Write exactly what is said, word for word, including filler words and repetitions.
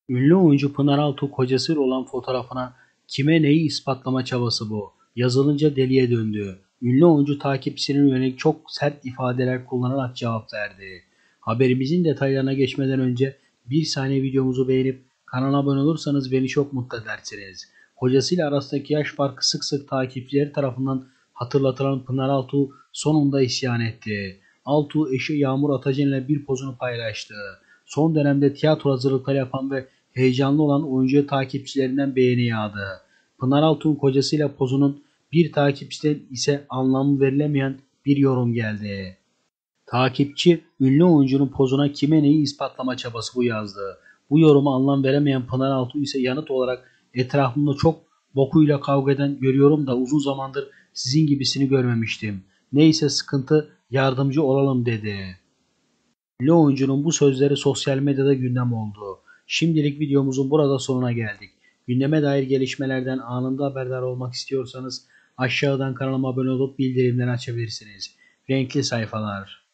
Ünlü oyuncu Pınar Altuğ kocasıyla olan fotoğrafına kime neyi ispatlama çabası bu? Yazılınca deliye döndü. Ünlü oyuncu takipçilerine yönelik çok sert ifadeler kullanarak cevap verdi. Haberimizin detaylarına geçmeden önce bir saniye videomuzu beğenip kanala abone olursanız beni çok mutlu edersiniz. Kocasıyla arasındaki yaş farkı sık sık takipçileri tarafından hatırlatılan Pınar Altuğ sonunda isyan etti. Altuğ eşi Yağmur Atacan ile bir pozunu paylaştı. Son dönemde tiyatro hazırlıkları yapan ve heyecanlı olan oyuncuya takipçilerinden beğeni yağdı. Pınar Altuğ'un kocasıyla pozunun bir takipçiden ise anlamı verilemeyen bir yorum geldi. Takipçi ünlü oyuncunun pozuna kime neyi ispatlama çabası bu yazdı. Bu yoruma anlam veremeyen Pınar Altuğ ise yanıt olarak etrafımda çok bokuyla kavga eden görüyorum da uzun zamandır sizin gibisini görmemiştim. Neyse sıkıntı yardımcı olalım dedi. Ünlü oyuncunun bu sözleri sosyal medyada gündem oldu. Şimdilik videomuzun burada sonuna geldik. Gündeme dair gelişmelerden anında haberdar olmak istiyorsanız aşağıdan kanalıma abone olup bildirimleri açabilirsiniz. Renkli sayfalar.